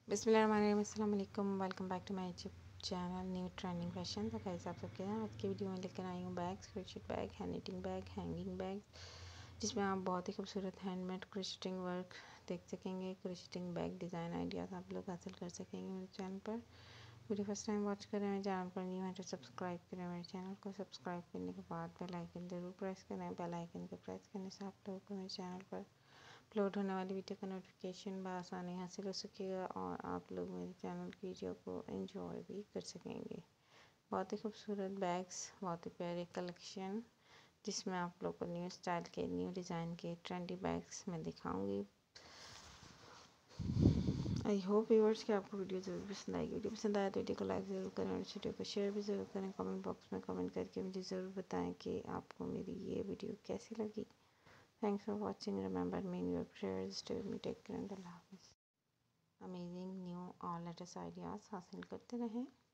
बिस्मिल्लाहिर्रहमानिर्रहीम, अस्सलाम वालेकुम, welcome back to my YouTube channel new trending fashion. तो कैसे आप सबके हैं, आज की वीडियो में लेकर आई हूँ bags, crochet bag, hand knitting bag, hanging bag, जिसमें आप बहुत ही खूबसूरत हैंडमेड क्रोशेटिंग वर्क देख सकेंगे। क्रोशेटिंग बैग डिज़ाइन आइडियाज़ आप लोग हासिल कर सकेंगे मेरे चैनल पर। वीडियो फर्स्ट टाइम वॉच कर रहे हैं, चैनल पर न्यू है तो सब्सक्राइब करें। मेरे चैनल को सब्सक्राइब करने के बाद बेल आइकन ज़रूर प्रेस करें। बेल आइकन को प्रेस करने से आप लोगों को मेरे चैनल पर अपलोड होने वाली वीडियो का नोटिफिकेशन बआसानी हासिल हो सकेगा और आप लोग मेरे चैनल की वीडियो को एंजॉय भी कर सकेंगे। बहुत ही खूबसूरत बैग्स, बहुत ही प्यारे कलेक्शन, जिसमें आप लोग को न्यू स्टाइल के, न्यू डिज़ाइन के ट्रेंडी बैग्स मैं दिखाऊंगी। आई होप व्यूअर्स कि आपको वीडियो ज़रूर पसंद आएगी। वीडियो पसंद आए तो वीडियो को लाइक ज़रूर करें और इस वीडियो को शेयर भी ज़रूर करें। कमेंट बॉक्स में कमेंट करके मुझे ज़रूर बताएं कि आपको मेरी ये वीडियो कैसी लगी। Thanks for watching. Remember me in your prayers. Stay with me. Take care and Allah Hafiz. Amazing new और लेटेस्ट आइडियाज़ हासिल करते रहें।